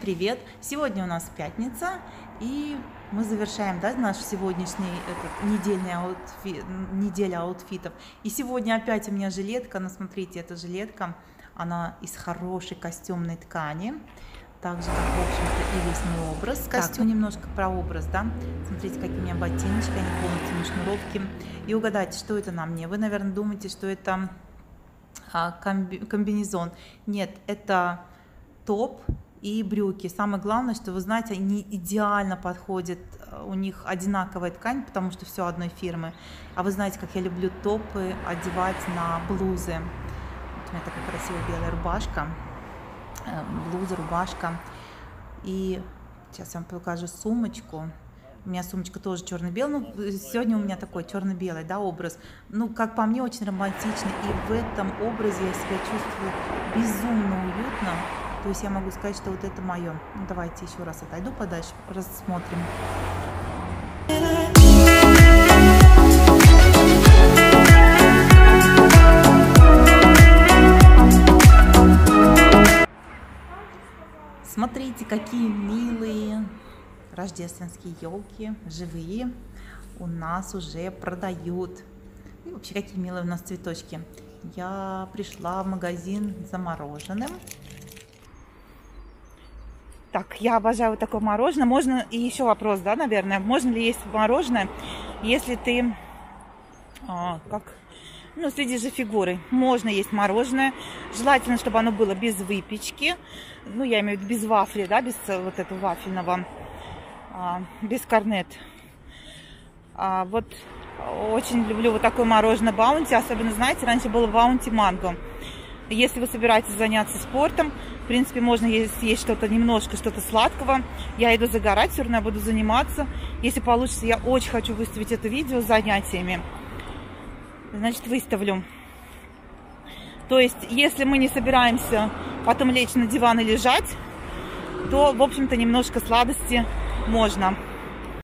привет! Сегодня у нас пятница, и мы завершаем, да, наш сегодняшний неделя аутфитов. И сегодня опять у меня жилетка, но смотрите, эта жилетка, она из хорошей костюмной ткани, так же, как, в общем-то, и весь мой образ. Костюм немножко про образ, да. Смотрите, какие у меня ботиночки, они полностью на шнуровке. И угадайте, что это на мне. Вы, наверное, думаете, что это комбинезон. Нет, это топ и брюки. Самое главное, что вы знаете, они идеально подходят, у них одинаковая ткань, потому что все одной фирмы. А вы знаете, как я люблю топы одевать на блузы. Вот у меня такая красивая белая рубашка, блуза, рубашка. И сейчас я вам покажу сумочку. У меня сумочка тоже черно-белая. Ну, сегодня у меня такой черно-белый, да, образ. Ну, как по мне, очень романтичный. И в этом образе я себя чувствую безумно уютно. То есть я могу сказать, что вот это мое. Ну, давайте еще раз отойду подальше, рассмотрим. Смотрите, какие милые рождественские елки, живые, у нас уже продают. И вообще, какие милые у нас цветочки. Я пришла в магазин за мороженым. Так, я обожаю вот такое мороженое. Можно, и еще вопрос, да, наверное, можно ли есть мороженое, если ты, следишь за фигурой. Можно есть мороженое. Желательно, чтобы оно было без выпечки. Ну, я имею в виду без вафли, да, без вот этого вафельного, без корнет. Вот очень люблю вот такое мороженое Баунти. Особенно, знаете, раньше было Баунти манго. Если вы собираетесь заняться спортом, в принципе, можно съесть что-то немножко, что-то сладкого. Я иду загорать, все равно я буду заниматься. Если получится, я очень хочу выставить это видео с занятиями. Значит, выставлю. То есть, если мы не собираемся потом лечь на диван и лежать, то, в общем-то, немножко сладости можно.